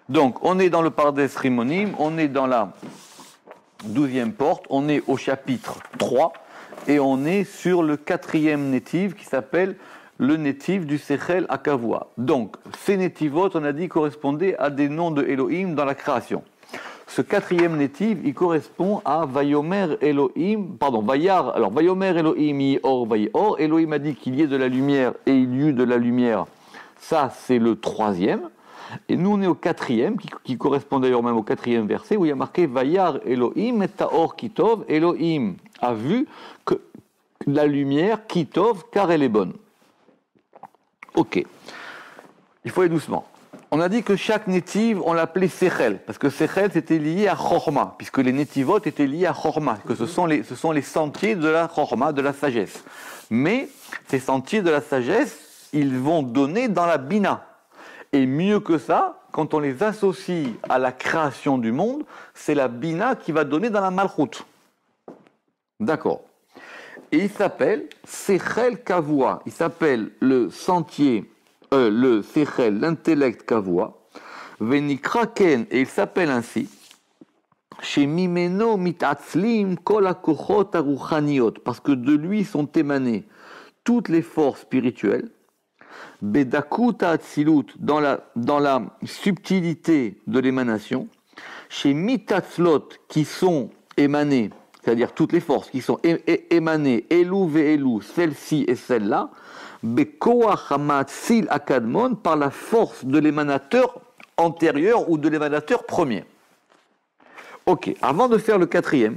Donc, on est dans le Pardes Rimonim, on est dans la 12e porte, on est au chapitre 3, et on est sur le 4e netiv qui s'appelle le netiv du Sechel à Kavua. Donc, ces netivot, on a dit, correspondaient à des noms de Elohim dans la création. Ce 4e netiv, il correspond à Vayomer Elohim, alors Vayomer Elohim Yior Vayor. Elohim a dit qu'il y ait de la lumière et il y eut de la lumière. Ça, c'est le 3e. Et nous, on est au 4e, qui correspond d'ailleurs même au 4e verset, où il y a marqué Vayar Elohim et Taor Kitov. Elohim a vu que la lumière Kitov, car elle est bonne. Ok. Il faut aller doucement. On a dit que chaque netiv, on l'appelait Sechel, parce que Sechel, c'était lié à Chorma, puisque les netivot étaient liés à Chorma, que ce sont les sentiers de la Chorma, de la sagesse. Mais ces sentiers de la sagesse, ils vont donner dans la Bina. Et mieux que ça, quand on les associe à la création du monde, c'est la Bina qui va donner dans la Malchut. D'accord. Et il s'appelle Sechel Kavua. Il s'appelle le sentier, le Sechel, l'intellect Kavua. Venikra Ken, et il s'appelle ainsi. Chez Mimeno Mitatzlim Kol HaKochot HaRuchaniot, parce que de lui sont émanées toutes les forces spirituelles. Bedakuta Atzilut, dans la subtilité de l'émanation, chez Mitatzlot, qui sont émanées, c'est-à-dire toutes les forces qui sont émanées, Elou ve'elou, celle-ci et celle-là, Bekoach Hamatzil Akadmon, par la force de l'émanateur antérieur ou de l'émanateur premier. Ok, avant de faire le 4e,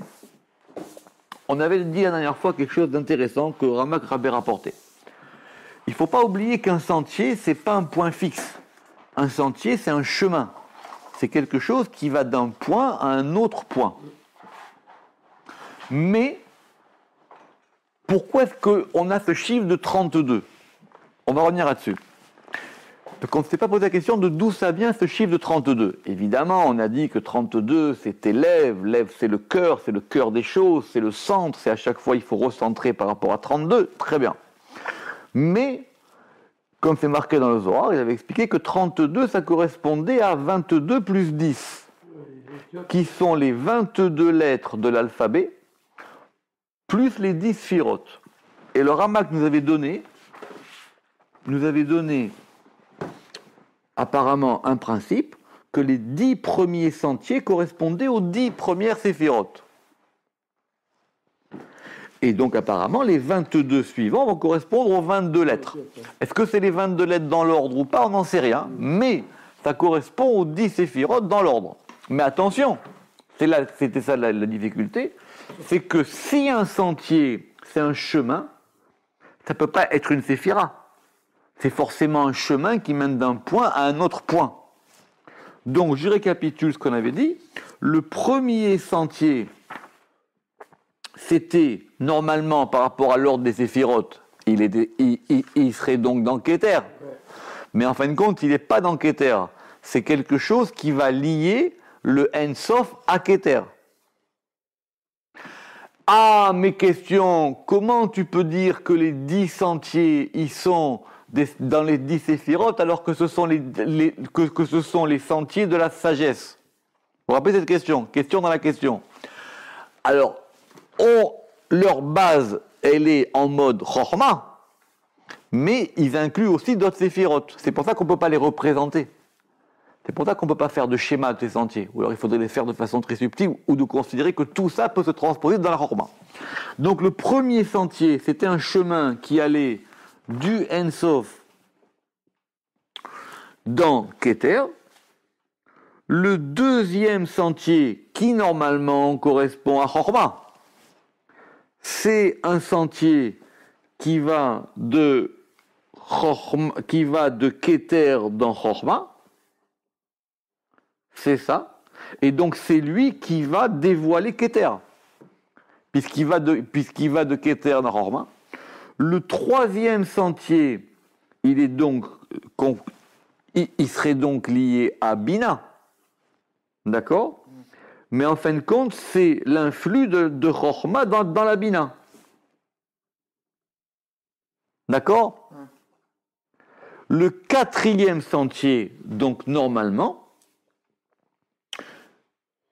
on avait dit la dernière fois quelque chose d'intéressant que Ramak avait rapporté. Il ne faut pas oublier qu'un sentier, ce n'est pas un point fixe. Un sentier, c'est un chemin. C'est quelque chose qui va d'un point à un autre point. Mais, pourquoi est-ce qu'on a ce chiffre de 32 ? On va revenir là-dessus. Donc on ne s'est pas posé la question de d'où ça vient ce chiffre de 32. Évidemment, on a dit que 32, c'était l'Ève. L'Ève, c'est le cœur des choses, c'est le centre. C'est à chaque fois, il faut recentrer par rapport à 32. Très bien. Mais, comme c'est marqué dans le Zohar, il avait expliqué que 32, ça correspondait à 22 plus 10, qui sont les 22 lettres de l'alphabet, plus les 10 sphirotes. Et le Ramak nous avait donné apparemment un principe, que les 10 premiers sentiers correspondaient aux 10 premières séphirotes. Et donc, apparemment, les 22 suivants vont correspondre aux 22 lettres. Est-ce que c'est les 22 lettres dans l'ordre ou pas? On n'en sait rien. Mais ça correspond aux 10 séphirotes dans l'ordre. Mais attention, c'était ça la difficulté, c'est que si un sentier, c'est un chemin, ça ne peut pas être une séphira. C'est forcément un chemin qui mène d'un point à un autre point. Donc, je récapitule ce qu'on avait dit. Le premier sentier, c'était normalement par rapport à l'ordre des séphirotes, il serait donc dans Keter. Mais en fin de compte, il n'est pas dans Keter. C'est quelque chose qui va lier le Ensof à Keter. Ah, mes questions, comment tu peux dire que les 10 sentiers, ils sont dans les 10 séphirotes alors que ce sont les sentiers de la sagesse? Vous vous rappelez cette question? Question dans la question. Alors, leur base, elle est en mode Chorma, mais ils incluent aussi d'autres séphirotes. C'est pour ça qu'on ne peut pas les représenter. C'est pour ça qu'on ne peut pas faire de schéma de ces sentiers. Ou alors il faudrait les faire de façon très subtile, ou de considérer que tout ça peut se transposer dans la Chorma. Donc le premier sentier, c'était un chemin qui allait du Ensof dans Keter. Le deuxième sentier, qui normalement correspond à Chorma, c'est un sentier qui va de Keter dans Chorma. C'est ça. Et donc c'est lui qui va dévoiler Keter. Puisqu'il va de Keter dans Chorma. Le troisième sentier, il serait donc lié à Bina. D'accord? Mais en fin de compte, c'est l'influx de Chorma dans la Bina. D'accord? Le quatrième sentier, donc normalement,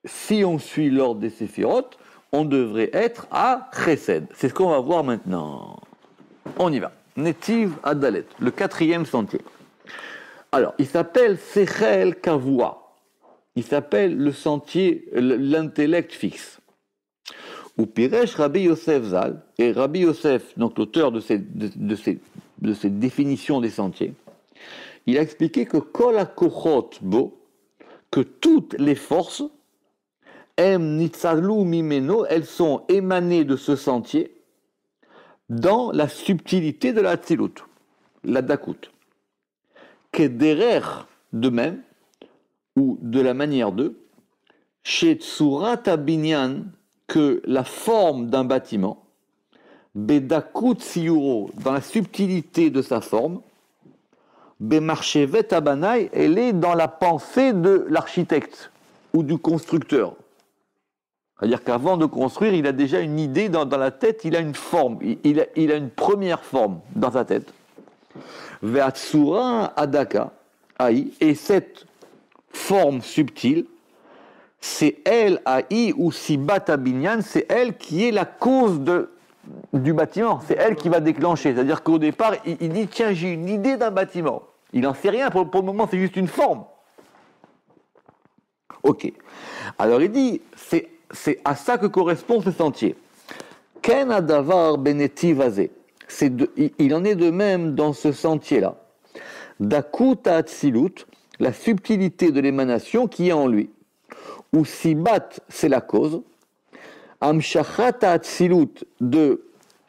si on suit l'ordre des séphirotes, on devrait être à Chesed. C'est ce qu'on va voir maintenant. On y va. Netiv Adalet, le 4e sentier. Alors, il s'appelle Sechel Kavua. Il s'appelle le sentier, l'intellect fixe. Ou Piresh Rabbi Yosef Zal, et Rabbi Yosef, donc l'auteur de ces définitions des sentiers, il a expliqué que Kol HaKochot Bo, que toutes les forces, Em Nitzalu Mimeno, elles sont émanées de ce sentier dans la subtilité de la Hatzilut, la Dakut. Kederer, de même, ou de la manière de, chez Tsurat Abinyan, que la forme d'un bâtiment, Bedakut Siyuro, dans la subtilité de sa forme, Bemarchevet Abanai, elle est dans la pensée de l'architecte ou du constructeur. C'est-à-dire qu'avant de construire, il a déjà une idée dans la tête, il a une forme, il a une première forme dans sa tête. Ve'atsura Adaka, Aï, et cette forme subtile, c'est elle, Aï, ou Sibat Abinyan, c'est elle qui est la cause du bâtiment, c'est elle qui va déclencher. C'est-à-dire qu'au départ, il dit, tiens, j'ai une idée d'un bâtiment. Il n'en sait rien, pour le moment, c'est juste une forme. Ok. Alors il dit, c'est à ça que correspond ce sentier. Ken adavar benetiv azé. Il en est de même dans ce sentier-là. Dakut atzilut, la subtilité de l'émanation qui est en lui. Ou sibat, c'est la cause. Amshachat atzilut, de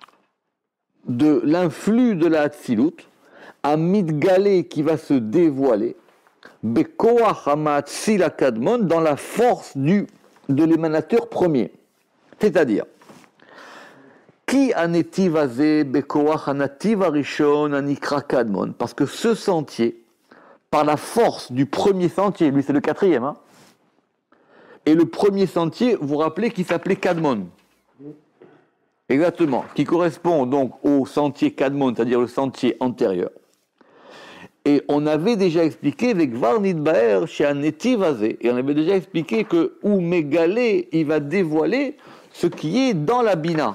l'influx de la atzilut. Amidgalé, qui va se dévoiler. Bekoach hamatzil akadmon, dans la force de l'émanateur premier. C'est-à-dire, qui anetiv azé bekoach anativ arishon anikra kadmon, parce que ce sentier, par la force du premier sentier, lui c'est le 4e, hein, et le premier sentier, vous vous rappelez qu'il s'appelait Kadmon. Exactement, qui correspond donc au sentier Kadmon, c'est-à-dire le sentier antérieur. Et on avait déjà expliqué avec Varnit Baer chez Anetiv Azé, et on avait déjà expliqué que ou Mégalé, il va dévoiler ce qui est dans la Bina.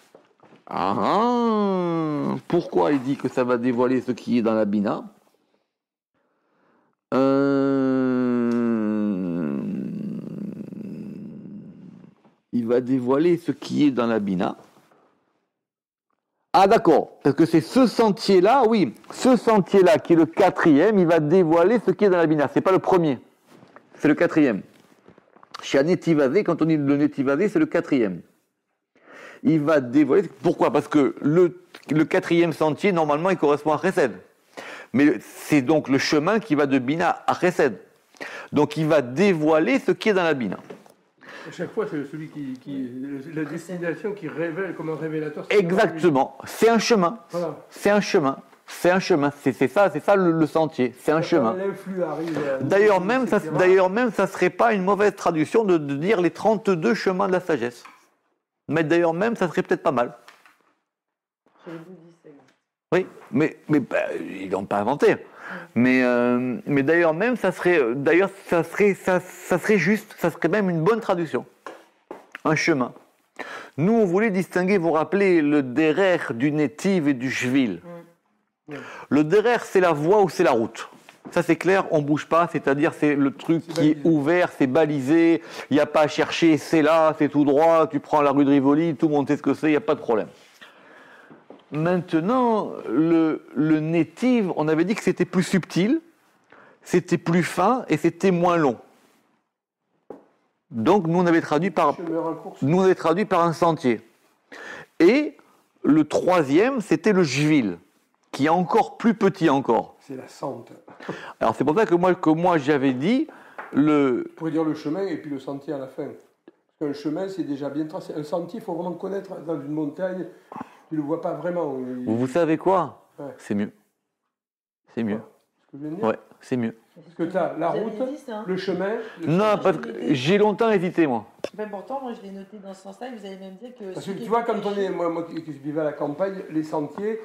Pourquoi il dit que ça va dévoiler ce qui est dans la Bina? Il va dévoiler ce qui est dans la Bina. Ah d'accord, parce que c'est ce sentier-là, oui, ce sentier-là qui est le 4e, il va dévoiler ce qui est dans la Bina. C'est pas le premier, c'est le 4e. Chez Netivazé, quand on dit le Netivazé, c'est le 4e. Il va dévoiler, pourquoi? Parce que le 4e sentier, normalement, il correspond à Chesed. Mais c'est donc le chemin qui va de Bina à Chesed. Donc il va dévoiler ce qui est dans la Bina. À chaque fois, c'est celui la destination qui révèle comme un révélateur. Exactement, c'est un chemin. Voilà. C'est un chemin. C'est un chemin. C'est ça le sentier. C'est un chemin. D'ailleurs même, ça serait pas une mauvaise traduction de dire les 32 chemins de la sagesse. Mais d'ailleurs même, ça serait peut-être pas mal. Oui, mais ils l'ont pas inventé. Mais d'ailleurs même, ça serait juste, ça serait même une bonne traduction. Un chemin. Nous, on voulait distinguer, vous rappelez, le derer du netiv et du shvil. Le derer, c'est la voie ou c'est la route. Ça, c'est clair, on bouge pas, c'est-à-dire c'est le truc qui est ouvert, c'est balisé, il n'y a pas à chercher, c'est là, c'est tout droit, tu prends la rue de Rivoli, tout le monde sait ce que c'est, il n'y a pas de problème. Maintenant, le netiv, on avait dit que c'était plus subtil, c'était plus fin et c'était moins long. Donc, nous, on avait traduit par un sentier. Et le 3e, c'était le jvil, qui est encore plus petit encore. C'est la sente. Alors, c'est pour ça que moi j'avais dit On pourrait dire le chemin et puis le sentier à la fin. Parce qu'un chemin, c'est déjà bien tracé. Un sentier, il faut vraiment connaître dans une montagne. Tu ne le vois pas vraiment. Vous savez quoi? Ouais. C'est mieux. C'est mieux. Ce que je viens de dire. Ouais, c'est mieux. Parce que tu as la route, le chemin... Non, parce que j'ai longtemps hésité, moi. Ben pourtant, moi, je l'ai noté dans ce sens-là, et vous allez même dire que... Parce que tu vois, quand on est... Moi qui vivais à la campagne, les sentiers,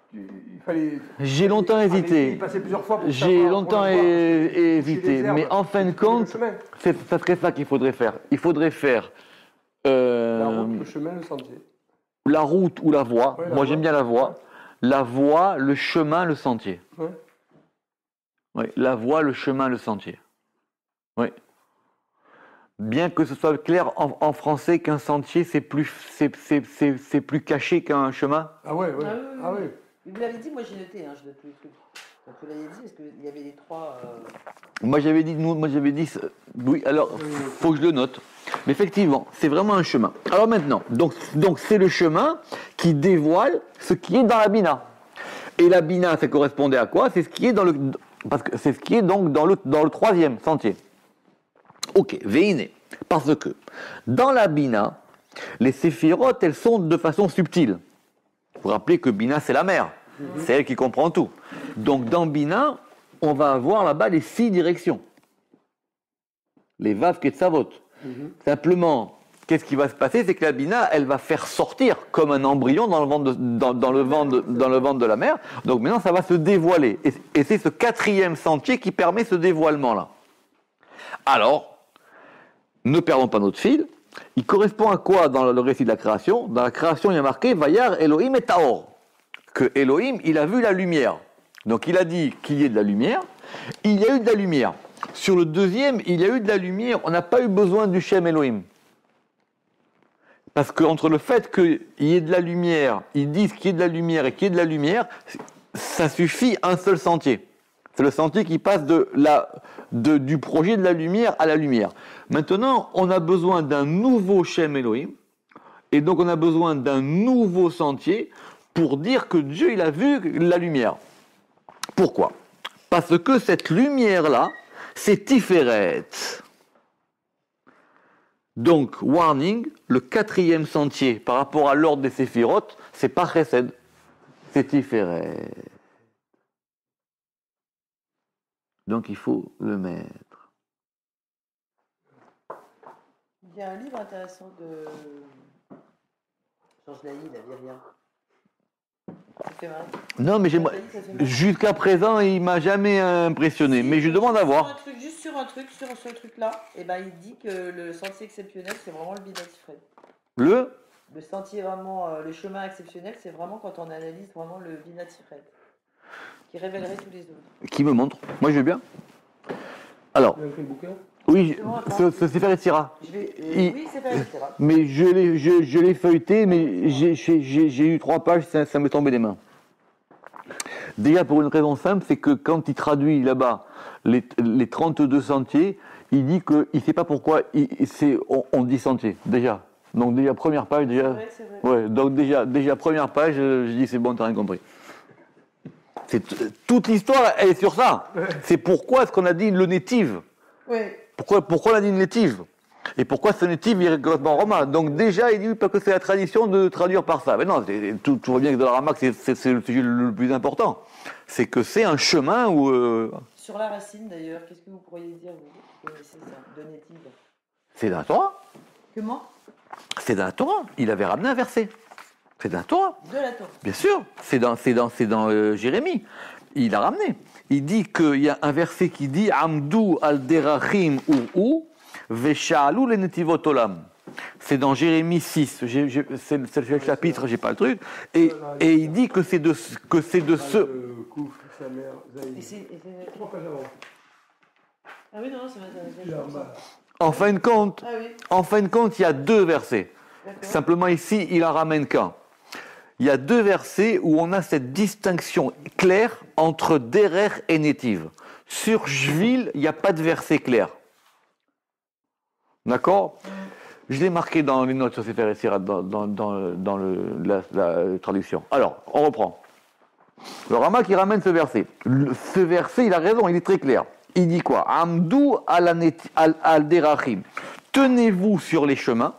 il fallait. J'ai longtemps hésité. Il passait plusieurs fois pour J'ai savoir, longtemps pour le voir, parce que chez hésité. les herbes, Mais en fin de tu connais le compte, chemin. ça serait ça qu'il faudrait faire. Il faudrait faire La route, le chemin, le sentier. la route ou la voie. Ouais, la Moi, voie. j'aime bien la voie. La voie, le chemin, le sentier. Ouais. Oui, la voie, le chemin, le sentier. Oui. Bien que ce soit clair en français qu'un sentier, c'est plus caché qu'un chemin. Ah ouais, ouais. Ah oui, oui, Ah oui. ouais. Vous l'avez dit, moi j'ai noté, hein, je note tous les trucs. Donc vous l'avez dit, parce qu'il y avait les trois. Moi, j'avais dit, oui, alors, faut que je le note. Mais effectivement, c'est vraiment un chemin. Alors maintenant, donc c'est le chemin qui dévoile ce qui est dans la bina. Et la bina, ça correspondait à quoi? C'est ce qui est dans le, parce que c'est ce qui est donc dans le troisième sentier. Ok, veine. Parce que dans la bina, les séphirotes, elles sont de façon subtile. Vous vous rappelez que bina, c'est la mère. C'est elle qui comprend tout. Donc dans bina, on va avoir là-bas les 6 directions. Les vav ketsavot. Simplement, qu'est-ce qui va se passer? C'est que la bina, elle va faire sortir comme un embryon dans le ventre dans le ventre de la mère. Donc maintenant, ça va se dévoiler. Et c'est ce 4e sentier qui permet ce dévoilement-là. Alors, ne perdons pas notre fil. Il correspond à quoi dans le récit de la création? Dans la création, il y a marqué Vayar Elohim et Taor. Que Elohim, il a vu la lumière. Donc il a dit qu'il y ait de la lumière. Il y a eu de la lumière. Sur le deuxième, il y a eu de la lumière. On n'a pas eu besoin du Shem Elohim. Parce qu'entre le fait qu'il y ait de la lumière, ils disent qu'il y ait de la lumière et qu'il y ait de la lumière, ça suffit un seul sentier. C'est le sentier qui passe du projet de la lumière à la lumière. Maintenant, on a besoin d'un nouveau Shem Elohim, et donc on a besoin d'un nouveau sentier pour dire que Dieu, il a vu la lumière. Pourquoi? Parce que cette lumière-là, c'est Tiferet. Donc, warning, le 4e sentier par rapport à l'ordre des séphirotes, c'est pas Chesed, c'est Tiferet. Donc il faut le mettre. Il y a un livre intéressant de Georges Laïd, la Viria. Ça fait marrer. Non, mais Ça fait marrer. jusqu'à présent, il m'a jamais impressionné. Mais je demande à voir. Juste sur ce truc-là, et ben, il dit que le sentier exceptionnel, c'est vraiment le Binatifred. Le sentier vraiment, le chemin exceptionnel, c'est vraiment quand on analyse vraiment le Binatifred, qui révélerait tous les autres. Qui me montre? Moi, je veux bien. Alors, Il a écrit le bouquin. oui, ce Sefer Yetzira. Oui, c'est pas etc. Mais je l'ai feuilleté, mais j'ai eu 3 pages, ça m'est tombé des mains. Déjà, pour une raison simple, c'est que quand il traduit là-bas les 32 sentiers, il dit qu'il ne sait pas pourquoi on dit sentier, déjà. Donc déjà, première page, déjà... C'est vrai. Ouais, donc déjà première page, je dis c'est bon, t'as rien compris. Toute l'histoire, elle est sur ça. C'est pourquoi est-ce qu'on a dit le native. Oui. Pourquoi on a dit une native? Et pourquoi ce native il est complètement romain? Donc déjà, il dit parce que c'est la tradition de traduire par ça. Mais non, tout va bien que dans la Ramak, c'est le sujet le plus important. C'est que c'est un chemin où... Sur la racine, d'ailleurs, qu'est-ce que vous pourriez dire, vous connaissez ça, de native? C'est dans la Torah. Comment? C'est dans la Torah. Il avait ramené un verset. C'est dans la Torah. De la Torah. Bien sûr. C'est dans Jérémie. Il a ramené. Il dit qu'il y a un verset qui dit Amdou al derachim ou Vesha'alou le netivot olam. C'est dans Jérémie 6. C'est le chapitre, j'ai pas le truc. Et il dit que c'est de ce. Kouf, sa mère, Zaïd. 3 pages avant. Ah oui, non, ça m'intéresse. Là, en bas. En fin de compte, Ah oui, il y a 2 versets. d'accord. Simplement ici, il en ramène qu'un. Il y a 2 versets où on a cette distinction claire entre derer et netiv. Sur Jvil, il n'y a pas de verset clair. D'accord? Je l'ai marqué dans les notes sur Sefer Yetzira, dans la traduction. Alors, on reprend. Le Rama qui ramène ce verset. Ce verset, il a raison, il est très clair. Il dit quoi? Amdou al derachim. Tenez-vous sur les chemins,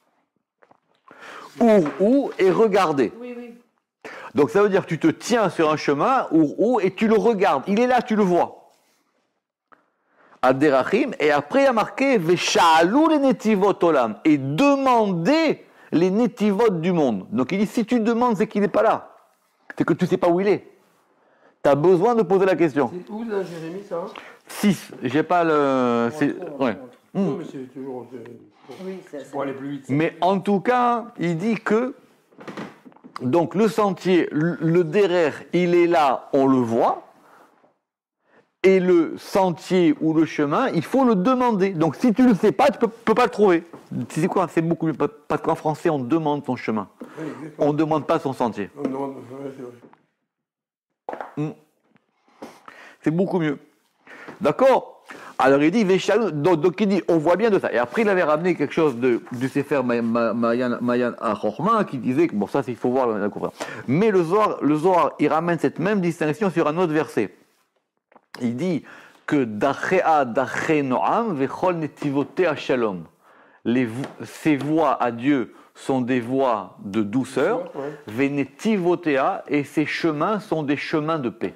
et regardez. Oui, oui. Donc ça veut dire que tu te tiens sur un chemin, et tu le regardes. Il est là, tu le vois. Al-Derachim, et après il y a marqué Vesha'alou les netivot olam, et demandez les netivot du monde. Donc il dit si tu demandes, c'est qu'il n'est pas là. C'est que tu ne sais pas où il est. Tu as besoin de poser la question. C'est où dans Jérémie ça? 6, j'ai pas le... Ouais. Non, mais c'est toujours. Oui, Pour aller plus vite. Mais en tout cas, il dit que donc le sentier, le derrière, il est là, on le voit. Et le sentier ou le chemin, il faut le demander. Donc si tu ne le sais pas, tu ne peux pas le trouver. C'est quoi? C'est beaucoup mieux. Parce qu'en français, on demande son chemin. Oui, On ne demande pas son sentier. On demande, ouais, c'est vrai. C'est beaucoup mieux. D'accord? Alors il dit, donc il dit, on voit bien de ça. Et après, il avait ramené quelque chose du Sefer Mayan HaChochma qui disait que, bon, ça, il faut voir la conférence. Mais le Zohar, il ramène cette même distinction sur un autre verset. Il dit que Dachea Dache Noam Vechol Netivotea Shalom. Ces voies à Dieu sont des voies de douceur, Venetivotea, et ces chemins sont des chemins de paix.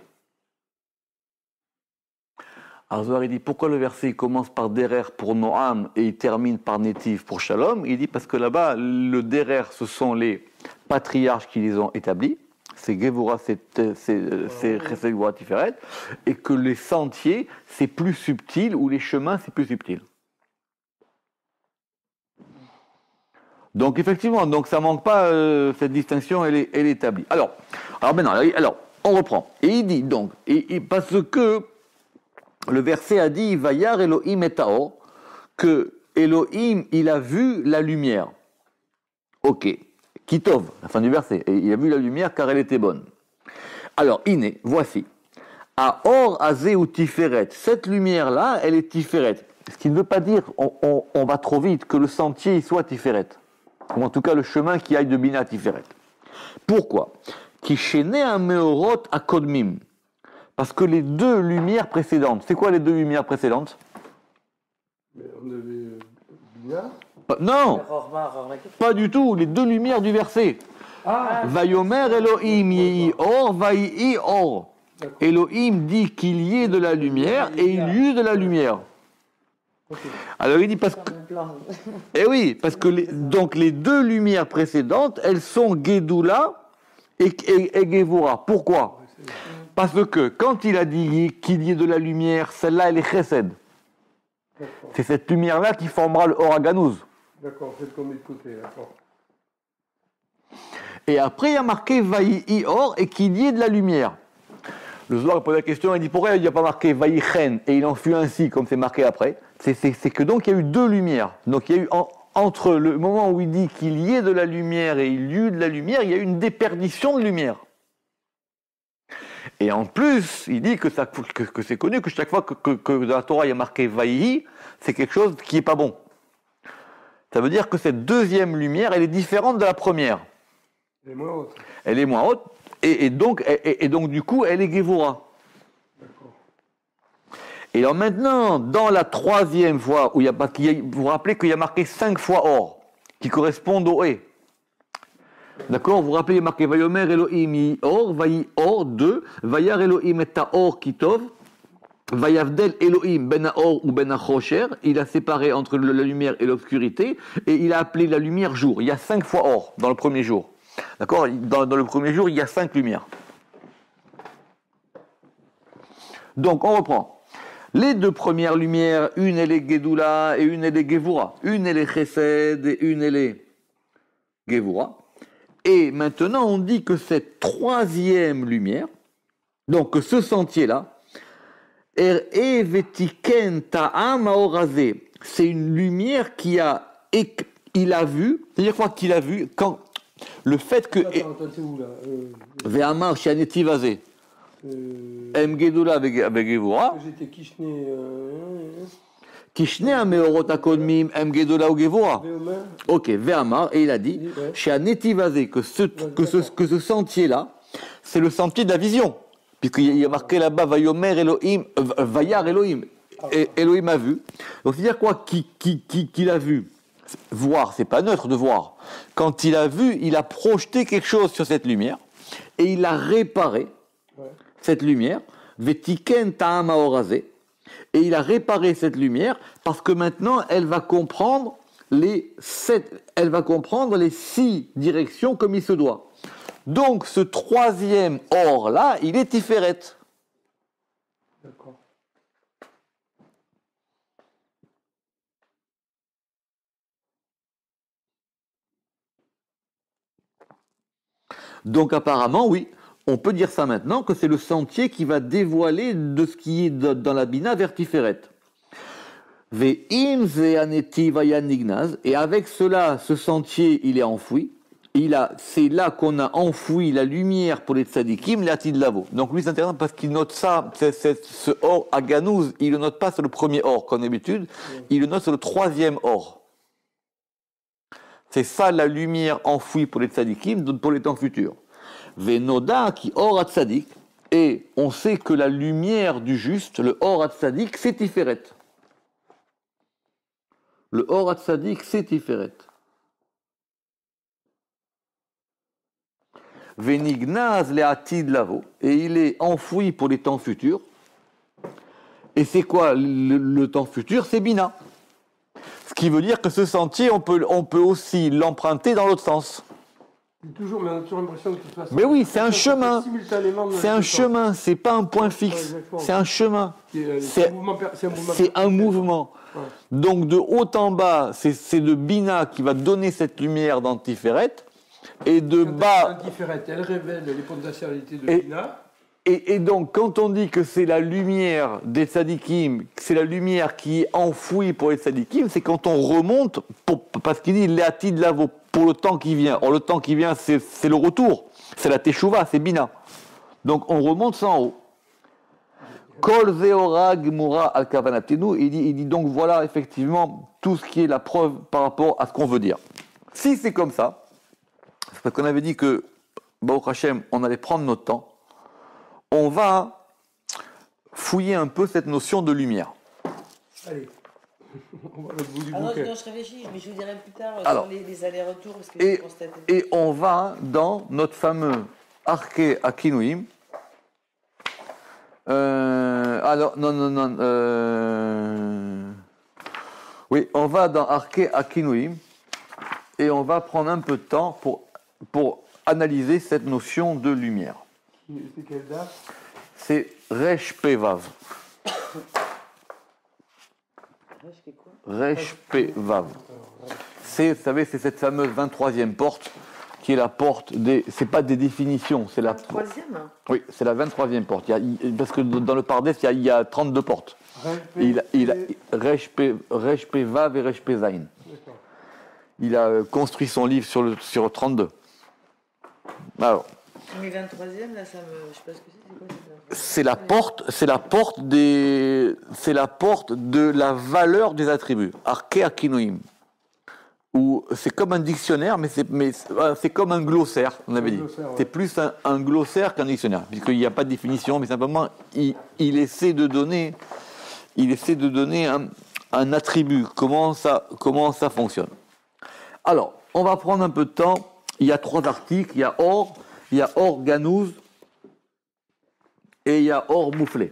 Alors Zohar, il dit pourquoi le verset commence par Derer pour Noam et il termine par Netiv pour Shalom. Il dit parce que là-bas, le Derer, ce sont les patriarches qui les ont établis. C'est Gevura, c'est Chesed Gevura Tiferet, et que les sentiers, c'est plus subtil, ou les chemins, c'est plus subtil. Donc effectivement, donc ça manque pas, cette distinction, elle est établie. Alors maintenant, on reprend. Et il dit donc, parce que le verset a dit, Vayar Elohim et Taor, que Elohim, il a vu la lumière. Ok. Kitov, la fin du verset, et il a vu la lumière car elle était bonne. Alors, Iné, voici. À Or, Azé ou Tiferet, cette lumière-là, elle est Tiferet. Ce qui ne veut pas dire, on va trop vite, que le sentier soit Tiferet. Ou en tout cas, le chemin qui aille de Bina à Tiferet. Pourquoi? Qui chaînait un Meorot à Kodmim. Parce que les deux lumières précédentes, c'est quoi les deux lumières précédentes? Mais on avait Bina. Non, pas du tout, les deux lumières du verset. Vayomer Elohim yehi or, vayi or. Elohim dit qu'il y ait de la lumière et il y eut de la lumière. Okay. Alors il dit parce que... Eh oui, parce que donc les deux lumières précédentes, elles sont Gedoula et Gevura. Pourquoi? Parce que quand il a dit qu'il y ait de la lumière, celle-là elle est Chesed. C'est cette lumière-là qui formera le Oraganouz. D'accord, c'est qu'on met de côté, d'accord. Et après, il y a marqué Vayi Or et qu'il y ait de la lumière. Le Zohar pose la question, il dit pourquoi il n'y a pas marqué Vayi Chen et il en fut ainsi, comme c'est marqué après. C'est que donc il y a eu deux lumières. Donc il y a eu, entre le moment où il dit qu'il y ait de la lumière et il y eut de la lumière, il y a eu une déperdition de lumière. Et en plus, il dit que c'est connu que chaque fois que dans la Torah il y a marqué Vayi, c'est quelque chose qui n'est pas bon. Ça veut dire que cette deuxième lumière, elle est différente de la première. Elle est moins haute. Elle est moins haute, et donc du coup, elle est Gevura. D'accord. Et alors maintenant, dans la troisième fois, où vous vous rappelez qu'il y a marqué 5 fois Or, qui correspondent au E. D'accord? Vous vous rappelez, il y a marqué Vayomer Elohim yi Or, Vayi Or 2, Vayar Elohim et Taor Kitov, Vayavdel Elohim ben Haor ou ben Hachosher, il a séparé entre la lumière et l'obscurité, et il a appelé la lumière jour. Il y a 5 fois Or dans le premier jour. D'accord? Dans le premier jour, il y a 5 lumières. Donc, on reprend. Les deux premières lumières, une elle est Gedoula et une elle est Gevura. Une elle est Chesed et une elle est Gevura. Et maintenant, on dit que cette troisième lumière, donc ce sentier-là, c'est une lumière il a vu, c'est-à-dire quoi qu'il a vu, quand le fait que... Attends, c'est où là Ve'amar she'anetivazé, em gedula avec Gevura, j'étais Kishné. Kishne ameorot akodmim em gedula ou Gevura. Ok, Ve'amar, et il a dit, she'anetivazé, que ce sentier-là, c'est le sentier de la vision. Puisqu'il y a marqué là-bas, Vayomer Elohim, Vayar Elohim, et Elohim a vu. Donc c'est-à-dire quoi qu'il a vu? Voir, c'est pas neutre de voir. Quand il a vu, il a projeté quelque chose sur cette lumière, et il a réparé cette lumière, Vetiken Ta'am Haorazé, et il a réparé cette lumière, parce que maintenant, elle va comprendre les 6 directions comme il se doit. Donc ce troisième or-là, il est Tiferet. D'accord. Donc apparemment, oui, on peut dire ça maintenant, que c'est le sentier qui va dévoiler de ce qui est dans la Bina vers Tiferet. Ve'im ze'anetiv hayan nignaz, et avec cela, ce sentier, il est enfoui. C'est là qu'on a enfoui la lumière pour les tzadikim, les atid lavo. Donc lui, c'est intéressant parce qu'il note ça, ce or à Ganouz, il ne le note pas sur le premier or, comme d'habitude, il le note sur le troisième or. C'est ça la lumière enfouie pour les tzadikim, pour les temps futurs. Venoda qui or à tzadik, et on sait que la lumière du juste, le or à tzadik, c'est Tiferet. Le or à tzadik, c'est Tiferet. Venignaz le atid lavo, et il est enfoui pour les temps futurs. Et c'est quoi le temps futur? C'est Bina. Ce qui veut dire que ce sentier, on peut aussi l'emprunter dans l'autre sens. Toujours, mais on a toujours l'impression que de toute façon, Mais oui, c'est un chemin. simultanément dans C'est les un deux chemin, c'est pas un point fixe. exactement. C'est un chemin. sens. C'est un mouvement. Ouais. Donc de haut en bas, c'est de Bina qui va donner cette lumière dans Tiferet. Et de bas. Elle révèle les potentialités de Et- Bina. Et donc, quand on dit que c'est la lumière des tzadikim, que c'est la lumière qui est enfouie pour les tzadikim, c'est quand on remonte, parce qu'il dit Léatid lavo, pour le temps qui vient. Or, le temps qui vient, c'est le retour. C'est la teshuva, c'est Bina. Donc, on remonte sans haut. Kol zeora gemura al kavanatenu, il dit donc voilà effectivement tout ce qui est la preuve par rapport à ce qu'on veut dire. Si c'est comme ça, c'est parce qu'on avait dit que, Baruch Hashem, on allait prendre notre temps, on va fouiller un peu cette notion de lumière. Allez, on va au bout du Ah non, bouquet. je réfléchis, mais je vous dirai plus tard Alors, sur les allers-retours, parce que Et, j'ai constaté. et on va dans notre fameux Arke Akinuim. Alors, non. Oui, on va dans Arke Akinuim et on va prendre un peu de temps pour analyser cette notion de lumière. C'est quelle date? C'est Resh Pevav. Ouais, je fais quoi? Resh Pevav. Vous savez, c'est cette fameuse 23e porte qui est la porte des. C'est pas des définitions, c'est la. Troisième. Oui, c'est la 23e porte. Parce que dans le Pardes, il y a 32 portes. Il a Resh Pevav et Resh Pezain. D'accord. Il a construit son livre sur 32. Alors, Mais 23e, là, ça me. Je sais pas ce que c'est quoi cette c'est la porte de la valeur des attributs. Arke Akinoim. Ou c'est comme un dictionnaire, mais c'est comme un glossaire, on avait dit. glossaire, ouais. C'est plus un glossaire qu'un dictionnaire, puisqu'il n'y a pas de définition, mais simplement il essaie de donner un attribut. Comment ça fonctionne. Alors, on va prendre un peu de temps. Il y a 3 articles. Il y a or ganouz et il y a or mouflé.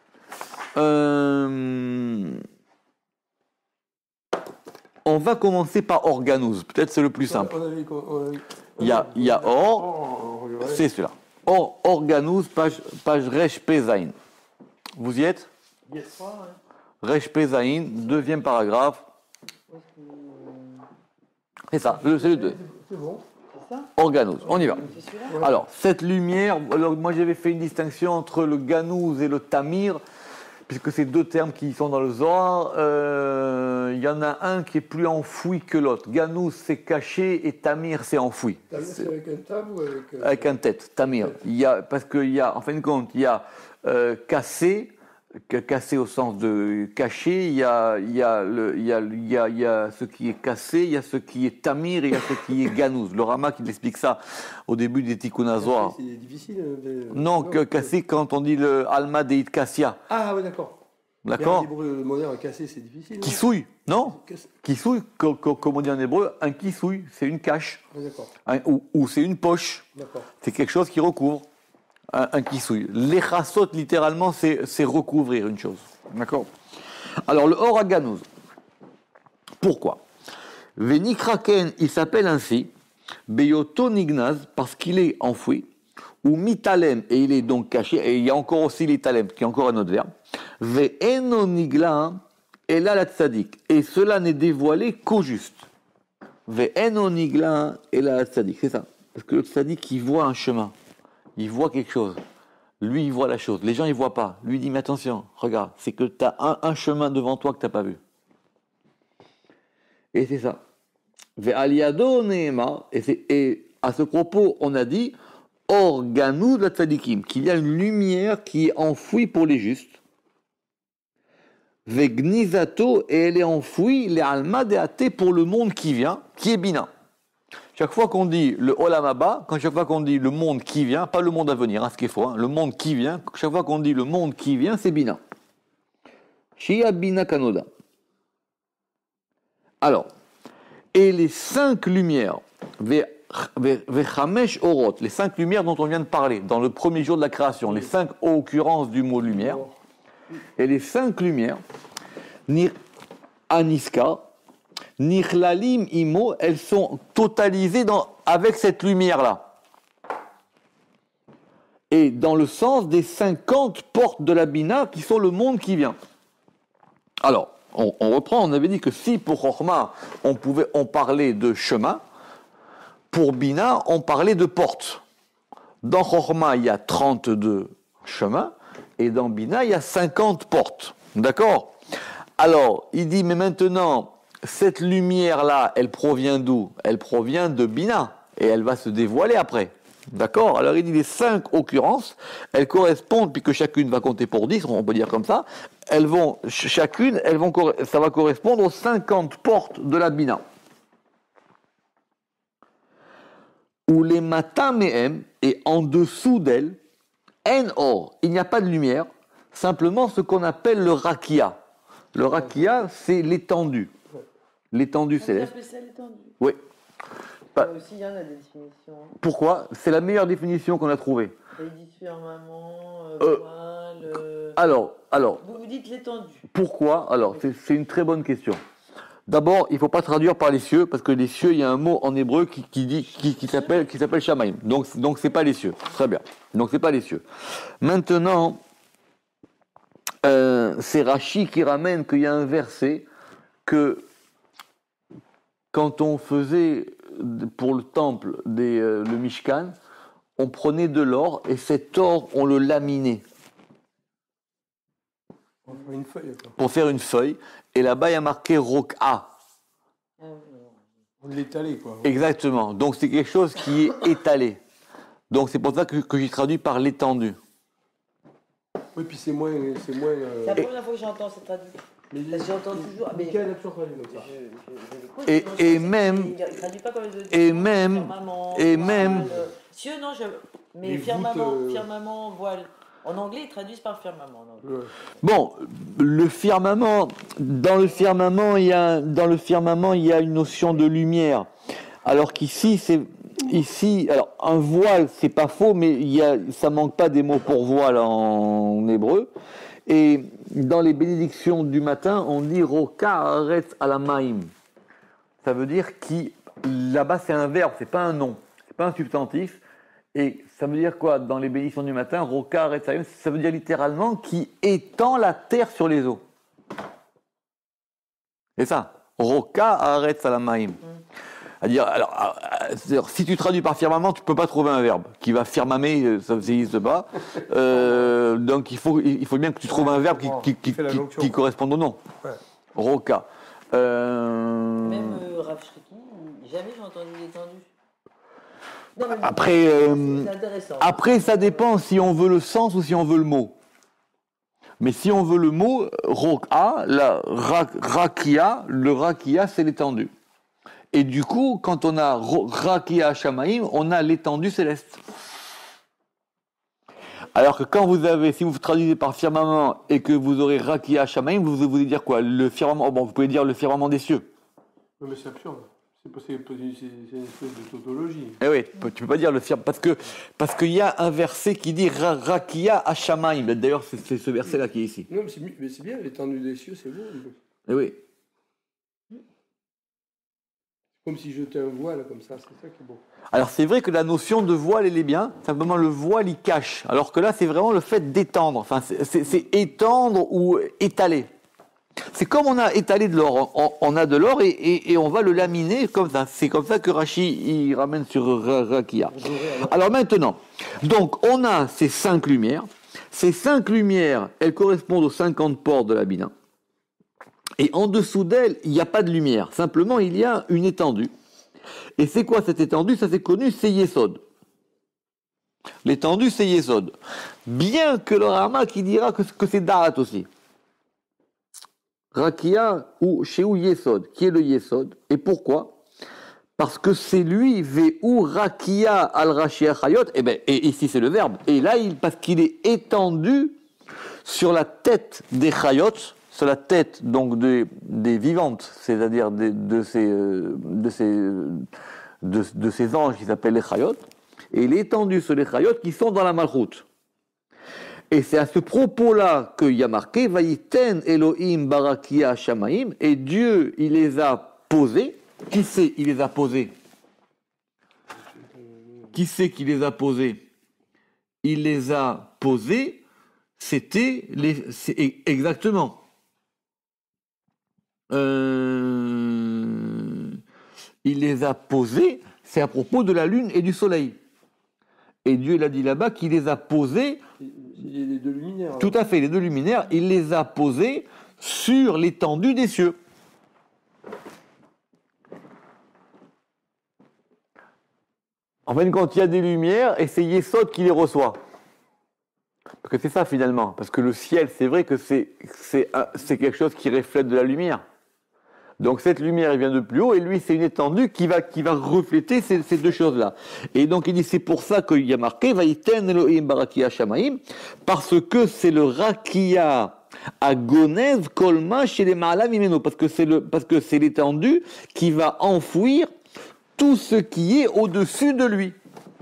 On va commencer par or ganouz. Peut-être c'est le plus simple. Il y a or, c'est celui-là. Or ganouz, page Resh Pezain. Vous y êtes? Yes. Resh Pezain, 2e paragraphe. C'est ça, c'est le 2. C'est bon. C'est ça? Or ganouz, on y va. C'est celui-là? Alors, cette lumière, alors moi j'avais fait une distinction entre le ganouz et le tamir, puisque c'est 2 termes qui sont dans le Zohar. Il y en a un qui est plus enfoui que l'autre. Ganouz c'est caché et tamir c'est enfoui. C'est avec un tab ou avec. Avec un tête, tamir. Parce qu'il y a, en fin de compte, il y a cassé au sens de caché, il y a ce qui est cassé, il y a ce qui est tamir et il y a ce qui est ganouz. Le Rama qui explique ça au début des Tikkun HaZohar. C'est difficile. Non, cassé quand on dit le Alma Deit Kassia. Ah, oui, d'accord. D'accord? En hébreu moderne, cassé, c'est difficile. Qui souille, non? Cassé. Qui souille, comme on dit en hébreu, un qui souille, c'est une cache. Ah, d'accord. Ou c'est une poche. D'accord. C'est quelque chose qui recouvre. Un qui souille. Les chassot, littéralement, c'est recouvrir une chose. D'accord? Alors, le or à ganouz. Pourquoi? Venikraken, il s'appelle ainsi, Beyoto Nignaz, parce qu'il est enfoui, ou Mitalem, et il est donc caché, et il y a encore aussi l'italem, qui est encore un autre verbe. Ve'eno Nigla, et là la tzadik, et cela n'est dévoilé qu'au juste. Ve'eno Nigla, et là la tzadik, c'est ça. Parce que le tzadik, il voit un chemin, il voit quelque chose. Lui, il voit la chose. Les gens, ils voient pas. Lui, il dit, mais attention, regarde, c'est que tu as un chemin devant toi que tu n'as pas vu. Et c'est ça. Ve'aliado neema, et à ce propos, on a dit, organou de la tzadikim, qu'il y a une lumière qui est enfouie pour les justes. Ve'gnizato, et elle est enfouie, les alma deate, pour le monde qui vient, qui est bina. Chaque fois qu'on dit le olam haba, chaque fois qu'on dit le monde qui vient, pas le monde à venir, ce qu'il faut, le monde qui vient, chaque fois qu'on dit le monde qui vient, c'est bina. Shia bina kanoda. Alors, et les 5 lumières, vechamesh orot, les 5 lumières dont on vient de parler, dans le premier jour de la création, les 5 occurrences du mot lumière, et les 5 lumières, aniska, Nichlalim imo, elles sont totalisées avec cette lumière-là. Et dans le sens des 50 portes de la Bina qui sont le monde qui vient. Alors, on reprend, on avait dit que si pour Chokhmah, on parlait de chemin, pour Bina, on parlait de portes. Dans Chokhmah, il y a 32 chemins, et dans Bina, il y a 50 portes. D'accord ? Alors, il dit, mais maintenant, cette lumière-là, elle provient d'où ? Elle provient de Bina, et elle va se dévoiler après. D'accord ? Alors il dit les 5 occurrences, elles correspondent, puisque chacune va compter pour 10, on peut dire comme ça, ça va correspondre aux 50 portes de la Bina. Ou les matamehem, et en dessous d'elle, en or, il n'y a pas de lumière, simplement ce qu'on appelle le rakia. Le rakia, c'est l'étendue. L'étendue céleste. On appelle ça l'étendue. Oui. Là aussi, il y en a des définitions. Pourquoi ? C'est la meilleure définition qu'on a trouvée. Il dit firmament, voile. Alors. Vous dites l'étendue. Pourquoi ? Alors, c'est une très bonne question. D'abord, il ne faut pas traduire par les cieux, parce que les cieux, il y a un mot en hébreu qui s'appelle Shamaim. Donc c'est pas les cieux. Très bien. Donc c'est pas les cieux. Maintenant, c'est Rashi qui ramène qu'il y a un verset que quand on faisait pour le temple le Mishkan, on prenait de l'or et cet or, on le laminait. Pour faire une feuille. Et là-bas, il y a marqué Rok'a. On l'étalait, quoi. Exactement. Donc, c'est quelque chose qui est étalé. Donc, c'est pour ça que j'ai traduit par l'étendue. Oui, puis c'est moins. C'est la première fois que j'entends cette traduction. Mais j'entends toujours. Mais Michael a toujours traduit comme ça. Et même. Il traduit pas comme Et même. Et même. Cieux, non, mais firmament, voile. En anglais, ils traduisent par firmament. Bon, le firmament, dans le firmament, il y a une notion de lumière. Alors qu'ici, alors un voile, c'est pas faux, mais ça manque pas des mots pour voile en hébreu. Et dans les bénédictions du matin, on dit Roka aretz alamaim. Ça veut dire là-bas c'est un verbe, c'est pas un nom, c'est pas un substantif. Et ça veut dire quoi dans les bénédictions du matin? Roka aretz alamaim, ça veut dire littéralement qui étend la terre sur les eaux. C'est ça. Roka aretz alamaim. C'est-à-dire, si tu traduis par firmament, tu ne peux pas trouver un verbe qui va firmamer, ça n'existe pas. Donc il faut bien que tu trouves un verbe qui corresponde au nom. Ouais. Roka. Même Rav Shriki, jamais j'ai entendu l'étendue. Après, ça dépend si on veut le sens ou si on veut le mot. Mais si on veut le mot, Roka, rakia, le rakia, c'est l'étendue. Et du coup, quand on a Rakia Shamaim, on a l'étendue céleste. Alors que si vous traduisez par firmament et que vous aurez Rakia Shamaim, vous voulez dire quoi? Le firmament, vous pouvez dire le firmament des cieux. Non, mais c'est absurde. C'est une espèce de tautologie. Eh oui, tu peux pas dire le firmament, parce qu'il y a un verset qui dit Rakia Shamaim. D'ailleurs, c'est ce verset-là qui est ici. Non, mais c'est bien, l'étendue des cieux, c'est beau. Eh oui. Comme si je jetais un voile comme ça, c'est ça qui est beau. Alors c'est vrai que la notion de voile, elle est bien, simplement le voile, il cache. Alors que là, c'est vraiment le fait d'étendre, enfin c'est étendre ou étaler. C'est comme on a étalé de l'or, on a de l'or et on va le laminer comme ça. C'est comme ça que Rachi il ramène sur Rakia. Alors maintenant, donc on a ces 5 lumières. Ces 5 lumières, elles correspondent aux 50 portes de la Bina. Et en dessous d'elles, il n'y a pas de lumière. Simplement, il y a une étendue. Et c'est quoi cette étendue? Ça c'est connu, c'est Yesod. L'étendue, c'est Yesod. Bien que le Rama qui dira que c'est Da'at aussi. Rakia ou Shehu Yesod, qui est le Yesod. Et pourquoi? Parce que c'est lui, Ve'u Rakia al Rashia Chayot, et ici c'est le verbe. Et là, parce qu'il est étendu sur la tête des Chayot, sur la tête donc des vivantes, c'est-à-dire de ces anges qui s'appellent les Chayot, et il est étendu sur les Chayot qui sont dans la Malchut. Et c'est à ce propos-là qu'il y a marqué Vayiten Elohim Barakia Shamaim, et Dieu, il les a posés. Qui c'est il les a posés? Qui c'est qui les a posés? Il les a posés, c'était exactement. Il les a posés, c'est à propos de la lune et du soleil. Et Dieu l'a dit là-bas qu'il les a posés. Les deux luminaires. Tout à fait, les deux luminaires, il les a posés sur l'étendue des cieux. En fait, quand il y a des lumières, et c'est Yesod qui les reçoit. Parce que c'est ça finalement. Parce que le ciel, c'est vrai que c'est quelque chose qui reflète de la lumière. Donc cette lumière, elle vient de plus haut, et lui, c'est une étendue qui va refléter ces deux choses-là. Et donc il dit, c'est pour ça qu'il y a marqué, Vayiten Elohim Barakia Shamaim, parce que c'est le Rakia à Gonez Kolma chez les Ma'ala Mimeno, parce que c'est l'étendue qui va enfouir tout ce qui est au-dessus de lui.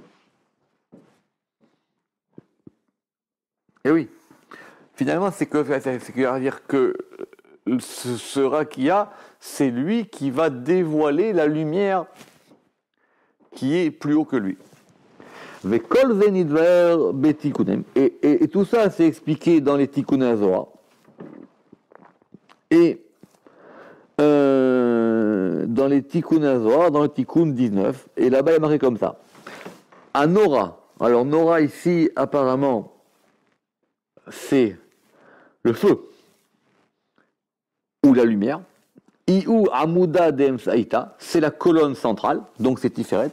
Et oui, finalement, c'est-à-dire que ce Rakia, c'est lui qui va dévoiler la lumière qui est plus haut que lui. Et tout ça, c'est expliqué dans les Tikkuné Zohar. Et dans les Tikkuné Zohar, dans le Tikkun 19, et là-bas, il est marqué comme ça. À Nora, alors Nora ici, apparemment, c'est le feu ou la lumière. Iu Amuda Dem Saïta, c'est la colonne centrale, donc c'est Tiferet.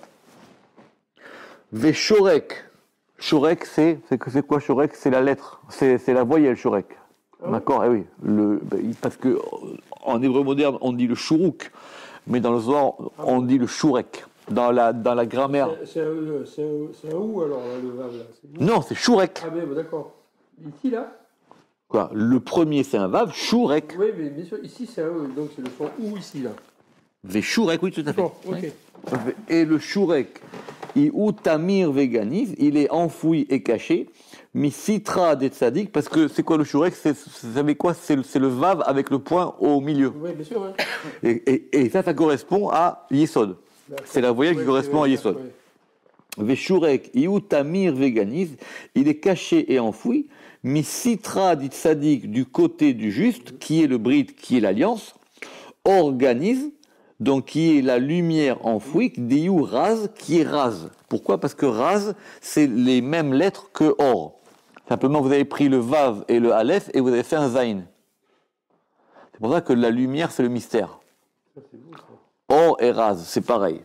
Ve Shorek, Shorek c'est quoi Shorek? C'est la lettre, c'est la voyelle Shorek. D'accord, eh oui. Parce que en hébreu moderne, on dit le Shuruk, mais dans le Zohar, on dit le Shurek. Dans la grammaire. C'est un ou alors le vav là? Non, c'est Shurek. Ah ben d'accord. Ici là? Quoi? Le premier c'est un vav, Shurek. Oui, mais bien sûr, ici c'est un E, donc c'est le son ou ici là. Ve Shurek, oui, tout à fait. Bon, ok. Oui. Et le Shurek, ou Tamir Veganiz, il est enfoui et caché. Mi Sitra des Tzadik, parce que c'est quoi le Shurek? Vous savez quoi? C'est le vav avec le point au milieu. Oui, bien sûr. Ouais. Et ça correspond à Yesod. C'est la voyelle qui correspond à Yesod. Veshurek, Iu Tamir Veganiz, il est caché et enfoui. Mi Sitra dit Tzadik du côté du juste, qui est le Brit, qui est l'alliance. Organise, donc qui est la lumière enfouie. Diu Raz, qui est Raz. Pourquoi? Parce que Raz, c'est les mêmes lettres que Or. Simplement, vous avez pris le Vav et le Aleph et vous avez fait un Zain. C'est pour ça que la lumière, c'est le mystère. Or et Raz, c'est pareil.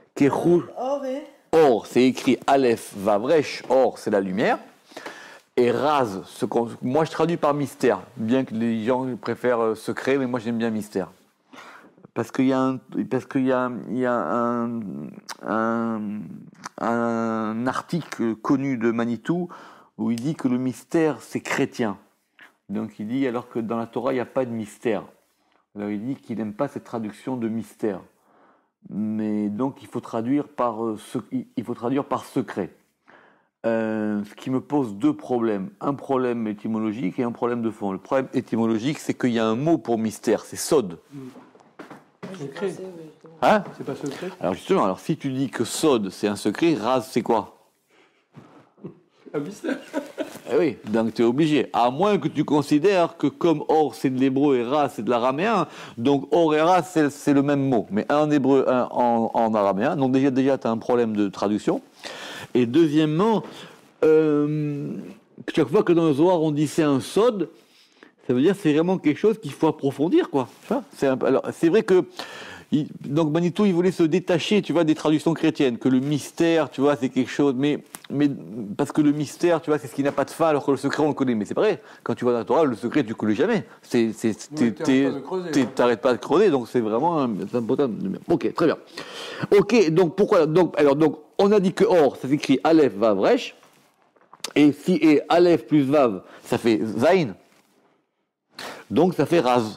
Or, c'est écrit Aleph, Vavresh, Or, c'est la lumière. Et Raz, moi je traduis par mystère, bien que les gens préfèrent secret, mais moi j'aime bien mystère. Parce qu'il y a un article connu de Manitou où il dit que le mystère c'est chrétien. Donc il dit alors que dans la Torah il n'y a pas de mystère. Alors il dit qu'il n'aime pas cette traduction de mystère. Mais donc il faut traduire par secret. Ce qui me pose deux problèmes. Un problème étymologique et un problème de fond. Le problème étymologique, c'est qu'il y a un mot pour mystère, c'est sod. secret. Pensez, oui, justement. Hein? C'est pas secret. Alors justement, alors si tu dis que sod c'est un secret, raz c'est quoi? Un mystère. Eh oui, donc tu es obligé. À moins que tu considères que comme or c'est de l'hébreu et ras c'est de l'araméen, donc or et ras c'est le même mot, mais un en hébreu, un en araméen. Donc déjà tu as un problème de traduction. Et deuxièmement, chaque fois que dans le Zohar on dit c'est un sod, ça veut dire que c'est vraiment quelque chose qu'il faut approfondir, quoi. Tu vois, alors c'est vrai que donc Manitou il voulait se détacher, tu vois, des traductions chrétiennes, que le mystère, tu vois, c'est quelque chose, mais parce que le mystère, tu vois, c'est ce qui n'a pas de fin, alors que le secret on le connaît. Mais c'est pas vrai. Quand tu vois dans la Torah, le secret tu le connais jamais. T'arrêtes pas de creuser, donc c'est vraiment important. Ok, très bien. Ok, donc pourquoi donc on a dit que or ça s'écrit Aleph Vav Resh, et Aleph plus Vav ça fait Zain, donc ça fait Raz.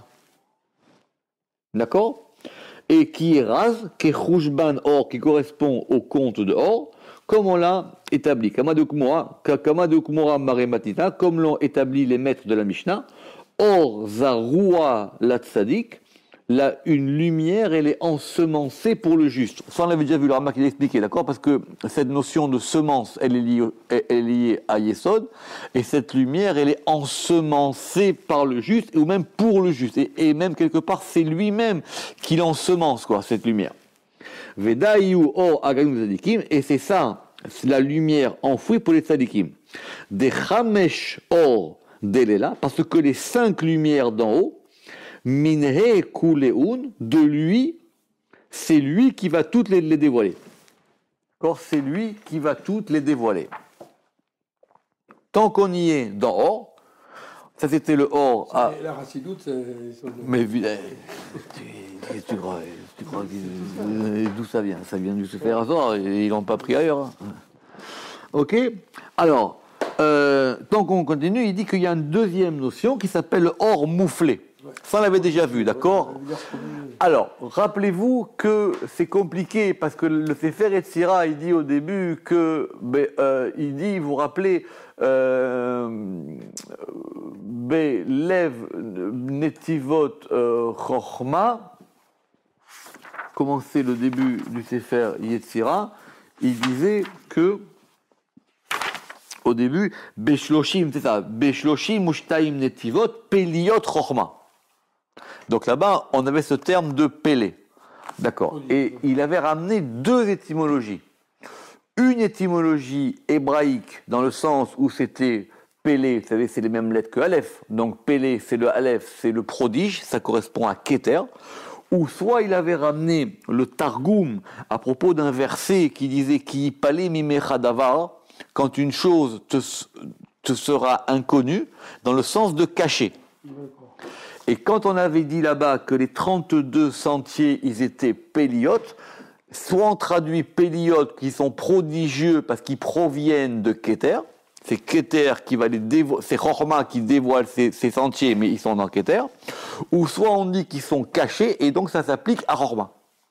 D'accord? Et qui est Raz, qui est Roushban Or, qui correspond au compte de Or, comme on l'a établi. Kamadokmora Marematita, comme l'ont établi les maîtres de la Mishnah. Or Zaroua la Tzadik, une lumière, elle est ensemencée pour le juste. Ça, on l'avait déjà vu, le Rama qui l'a expliqué, d'accord? Parce que cette notion de semence, elle est liée à Yesod, et cette lumière, elle est ensemencée par le juste, ou même pour le juste. Et même quelque part, c'est lui-même qui l'ensemence, quoi, cette lumière. Vedaïu or aganim tzadikim, et c'est ça, c'est la lumière enfouie pour les tzadikim. Des chamesh or delela, parce que les 5 lumières d'en haut, Minhe Kuleun, de lui, c'est lui qui va toutes les dévoiler. D'accord, c'est lui qui va toutes les dévoiler. Tant qu'on y est dans Or, ça c'était le Or. La Racidoute, c'est... Mais tu crois d'où ça vient? Ça vient du Sefer Hazor, ils l'ont pas pris ailleurs. Hein. Ok. Alors, tant qu'on continue, il dit qu'il y a une deuxième notion qui s'appelle le Or mouflé. Ça, on l'avait déjà vu, d'accord? Alors, rappelez-vous que c'est compliqué parce que le Sefer Yetzira, il dit au début que, il dit, vous vous rappelez, Lev Netivot Chochma, comment c'est le début du Sefer Yetzira, il disait que, au début, Beshloshim, c'est ça, Beshloshim Ushtaim Netivot Peliot Chochma. Donc là-bas, on avait ce terme de Pélé. D'accord. Et il avait ramené 2 étymologies. Une étymologie hébraïque, dans le sens où c'était Pélé, vous savez, c'est les mêmes lettres que Aleph. Donc Pélé, c'est le Aleph, c'est le prodige, ça correspond à Keter. Ou soit il avait ramené le Targum à propos d'un verset qui disait Ki palé mimecha davar, quand une chose te sera inconnue, dans le sens de cacher. Et quand on avait dit là-bas que les 32 sentiers, ils étaient péliotes, soit on traduit péliotes qui sont prodigieux parce qu'ils proviennent de Keter, c'est Keter qui va les dévoiler, c'est Chochma qui dévoile ces sentiers, mais ils sont dans Keter, ou soit on dit qu'ils sont cachés, et donc ça s'applique à Chochma.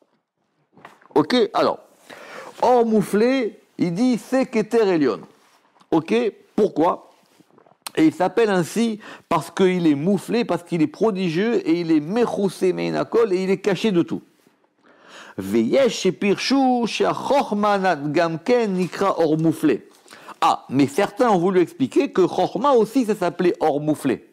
Ok, alors, Or mouflé, il dit c'est Keter Elion. Ok, pourquoi? Et il s'appelle ainsi parce qu'il est mouflé, parce qu'il est prodigieux, et il est mechoussé meinakol, et il est caché de tout. Veyesh shepirshu she'achorma gamken nikra or mouflé. Ah, mais certains ont voulu expliquer que chorma aussi ça s'appelait or mouflé.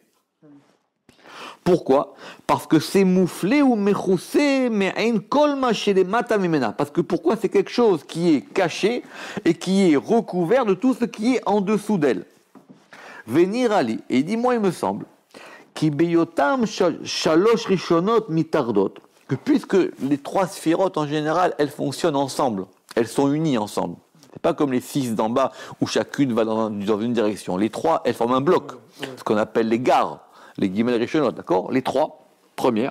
Pourquoi? Parce que c'est mouflé ou mechoussé, mais ein kolma chez les matamimena. Parce que pourquoi? C'est quelque chose qui est caché et qui est recouvert de tout ce qui est en dessous d'elle. Venir Ali, et il dit, moi il me semble, qui beyotam shalosh rishonot mitardot, que puisque les 3 sphirotes en général, elles fonctionnent ensemble, elles sont unies ensemble. C'est pas comme les 6 d'en bas où chacune va dans une direction. Les 3, elles forment un bloc, ce qu'on appelle les gares, les guillemets rishonot, d'accord? Les 3 premières.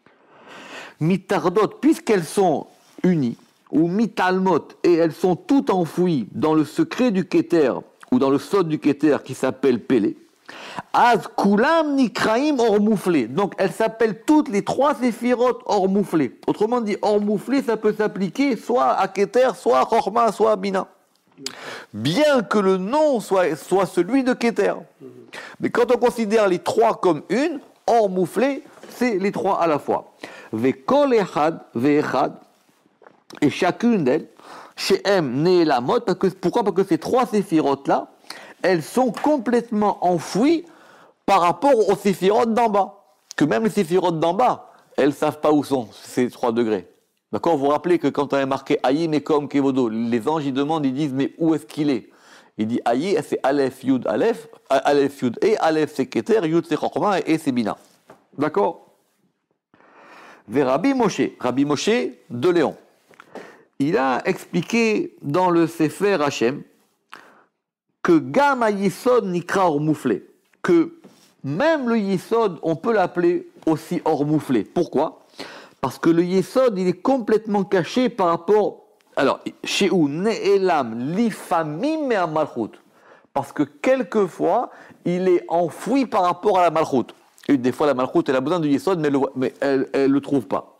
Mitardot, puisqu'elles sont unies, ou mitalmot, et elles sont toutes enfouies dans le secret du Keter, ou dans le sod du Keter qui s'appelle Pélé. Az kulam nikraim or mouflé. Donc elles s'appellent toutes les 3 séphirotes or mouflé. Autrement dit, or mouflé, ça peut s'appliquer soit à Keter, soit à Chochma, soit à Bina. Bien que le nom soit celui de Keter. Mais quand on considère les 3 comme une, or mouflé, c'est les 3 à la fois. Vekol echad ve'echad, et chacune d'elles, chez M, Ne'elamot, pourquoi? Parce que ces trois séphirotes-là, elles sont complètement enfouies par rapport aux séphirotes d'en bas. Que même les séphirotes d'en bas, elles ne savent pas où sont ces 3 degrés. D'accord? Vous vous rappelez que quand on a marqué Aïe, Mekom, Kevodo, les anges, ils demandent, ils disent, mais où est-ce qu'il est? Il dit Aïe, c'est Aleph, Yud, Aleph, Aleph, Yud, et Aleph, c'est Keter, Yud, c'est Chokma, et c'est Bina. D'accord? Vers Rabbi Moshe de Léon. Il a expliqué dans le Sefer Hachem que Gam Yisod Nikra Ormouflé, que même le Yisod, on peut l'appeler aussi Ormouflé. Pourquoi? Parce que le Yisod, il est complètement caché par rapport. Alors, chez où Ne'elam Lifamim et à Malchut. Parce que quelquefois, il est enfoui par rapport à la Malchut. Et des fois, la Malchut, elle a besoin du Yisod, mais elle ne le trouve pas.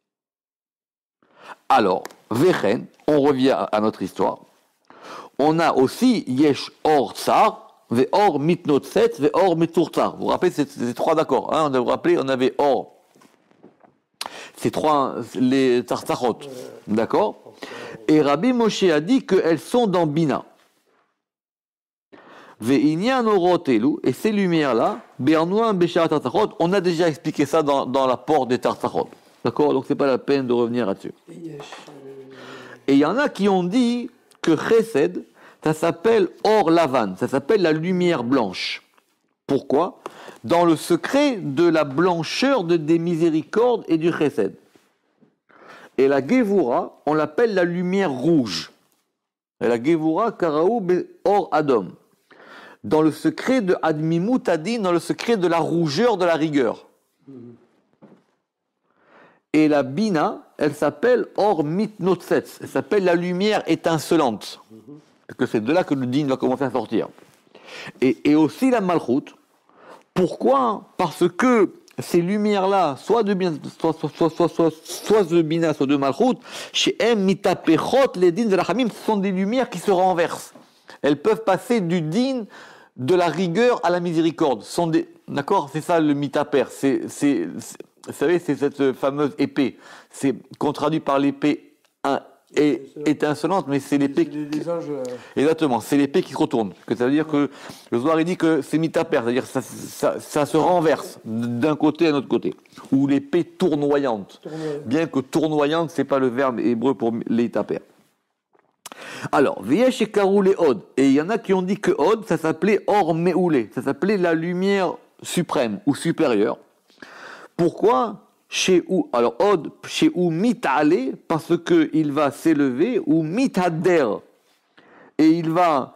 Alors, Vechen, on revient à notre histoire. On a aussi Yesh Or Tsar, Ve'or Mitnot Set, Ve'or Mitur Tsar. Vous vous rappelez, c'est 3 d'accords. Hein, vous rappelez, on avait Or. C'est 3, les Tzarzachot. D'accord? Et Rabbi Moshe a dit qu'elles sont dans Bina. Ve'inyan Orot Elu, et ces lumières-là, Be'arnoam Beshar Tzarzachot, on a déjà expliqué ça dans la porte des Tzarzachot. D'accord? Donc c'est pas la peine de revenir là-dessus. Et il y en a qui ont dit que Chesed, ça s'appelle Or Lavan, ça s'appelle la lumière blanche. Pourquoi? Dans le secret de la blancheur des miséricordes et du Chesed. Et la Gevura, on l'appelle la lumière rouge. Et la Gevura, Karaou Or Adom. Dans le secret de Admimut Adin, dans le secret de la rougeur de la rigueur. Et la Bina, elle s'appelle Or Mitnotset, elle s'appelle la lumière étincelante. Parce que c'est de là que le din va commencer à sortir. Et aussi la Malchut. Pourquoi? Parce que ces lumières-là, soit de Bina, soit de Bina, soit de Malchut, chez M, Mitapechot, les din de la Hamim, ce sont des lumières qui se renversent. Elles peuvent passer du din de la rigueur à la miséricorde. D'accord? C'est ça le Mitaper. Vous savez, c'est cette fameuse épée. C'est qu'on traduit par l'épée étincelante, mais c'est l'épée. Les anges. Exactement, c'est l'épée qui se retourne. Que ça veut dire que le Zohar il dit que c'est mitaper, c'est-à-dire que ça se renverse d'un côté à l'autre côté. Ou l'épée tournoyante. Bien que tournoyante, c'est pas le verbe hébreu pour l'étaper. Alors, Viesh et Karou les Od. Et il y en a qui ont dit que Od, ça s'appelait Or Meoulé. Ça s'appelait la lumière suprême ou supérieure. Pourquoi? Chez où? Alors, Od, chez où mit'ale, parce qu'il va s'élever, ou mit'ader, et il va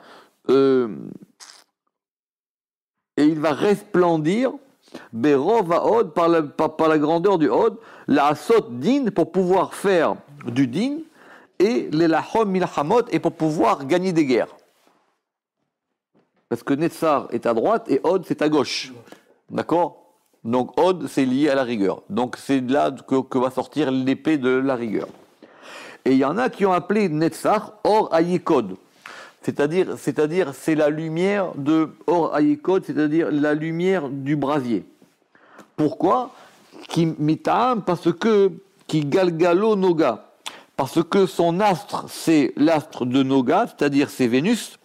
resplendir, berova Od, par la grandeur du Od, la asot din, pour pouvoir faire du din, et les lachom milachamot, et pour pouvoir gagner des guerres. Parce que Netzar est à droite, et Od, c'est à gauche. D'accord? Donc, Od, c'est lié à la rigueur. Donc, c'est là que va sortir l'épée de la rigueur. Et il y en a qui ont appelé Netzach Or Ayikod. C'est-à-dire, c'est la lumière de Or Ayikod, c'est-à-dire la lumière du brasier. Pourquoi? Qui mitam, parce que, qui galgalo noga. Parce que son astre, c'est l'astre de Noga, c'est-à-dire c'est Vénus.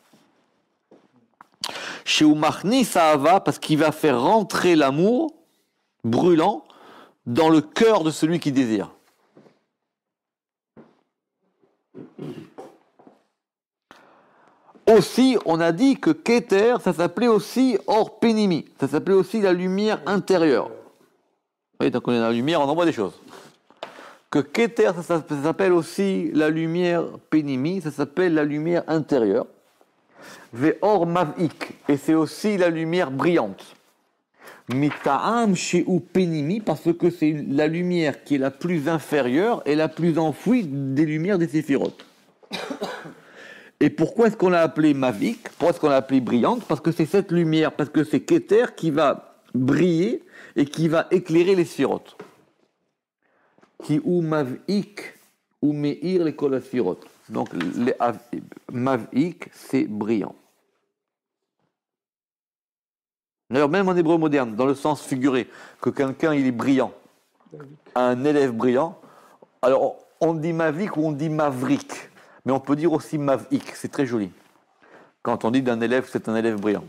Chez Umachni Sahava, parce qu'il va faire rentrer l'amour brûlant dans le cœur de celui qui désire. Aussi, on a dit que Keter, ça s'appelait aussi Or Pénimi, ça s'appelait aussi la lumière intérieure. Oui, tant qu'on est dans la lumière, on en voit des choses. Que Keter, ça s'appelle aussi la lumière Pénimi, ça s'appelle la lumière intérieure. Ve'or Mavik, et c'est aussi la lumière brillante. Mita'am she'u penimi, parce que c'est la lumière qui est la plus inférieure et la plus enfouie des lumières des séphirotes. Et pourquoi est-ce qu'on l'a appelée Mavik? Pourquoi est-ce qu'on l'a appelée brillante? Parce que c'est cette lumière, parce que c'est Keter qui va briller et qui va éclairer les séphirotes. Qui ou Mavik ou Meir les kol séphirotes. Donc les Mavik, c'est brillant. D'ailleurs, même en hébreu moderne, dans le sens figuré, que quelqu'un il est brillant. un élève brillant. Alors, on dit Mavik ou on dit Mavrik, mais on peut dire aussi Mavik, c'est très joli. Quand on dit d'un élève, c'est un élève brillant.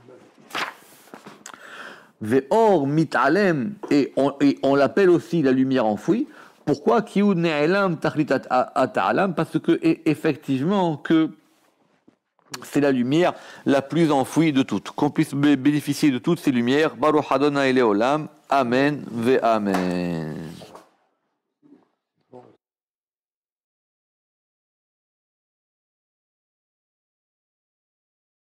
Ve'or mit'alem, et on l'appelle aussi la lumière enfouie. Pourquoi? Kiou ne'elam tachlit at'alam, parce que effectivement que c'est la lumière la plus enfouie de toutes. Qu'on puisse bénéficier de toutes ces lumières. Baruch Adonai Leolam. Amen ve Amen.